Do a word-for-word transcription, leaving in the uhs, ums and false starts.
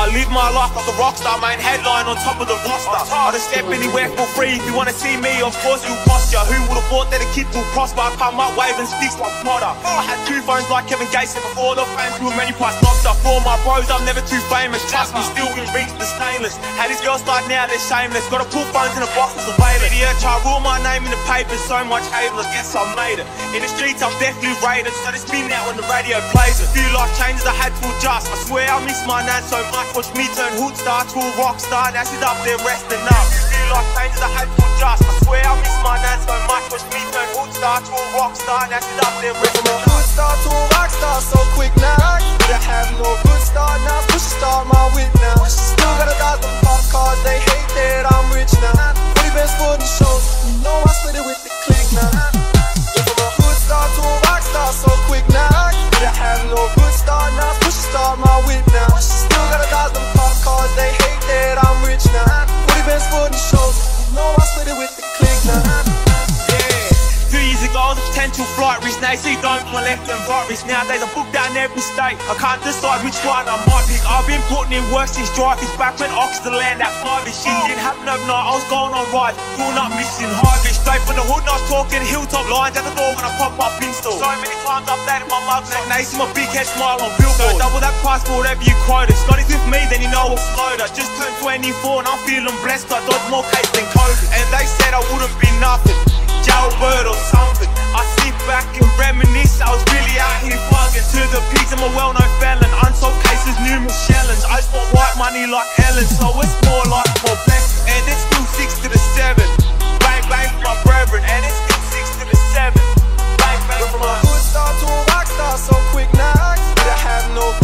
I live my life like a rock star, main headline on top of the roster. I just step anywhere for free. If you wanna see me, of course it'll cost ya. Who would've thought that a kid will prosper? I come up waving sticks like Potter. I had two phones like Kevin Gates, and before the fame grew many price lobster. For my bros, I'm never too famous. Trust me, still can reach the stainless. Had these girls start now, they're shameless. Gotta pull phones in a box for surveillance. Idiot, try rule my name in the papers. So much haters, I guess I made it. In the streets, I'm definitely rated. So they spin out when the radio plays it. Few life changes I had to adjust. I swear I miss my nan so much. Watch me turn hood star to a rock star. Now she's up there resting up. Few life changes I had to adjust. I swear I miss my nan so much. Watch me turn hood star to a rock star. Now she's up there resting up. From a hood star to a rock star so quick now. But I have no good start now. Push a start my whip now. Still gotta dodge them pop cars. They hate that I'm rich now. forty bands for the shows. You know I split it with the click now. From a hood star to a rock star so quick now. But I have no good start now. Push a start my whip now. Still gotta dodge them pop cars. They hate that I'm rich now. forty bands for the shows. You know I split it with the click now. Two years ago, I was a potential flight risk. Now you see don't my left and right wrist. Nowadays I book down every state. I can't decide which one I might pick. I've been putting in work since drive. It's back when Oxford land that five. Shit didn't happen overnight. I was going on rides, pulling up missing highway. Straight from the hood, and I was talking hilltop lines at the door when I pop up install. So many times I've updated my mug neck. Now you see my big head smile on billboard. So double that price for whatever you quoted. Scotty's with me, then you know it's loaded. Just turned twenty-four and I'm feeling blessed. I dodged more case than COVID. And they said I wouldn't be nothing. Jailbird or something. I sit back and reminisce. I was really out here fucking. To the pigs, I'm a well-known felon. Unsolved cases, numerous shellings. I just want white money like Ellen. So it's more like more blessing. And it's still six to the seven. Bang bang for my brethren. And it's still six to the seven. Bang bang for From a my hood star to a rock star so quick now. But I have no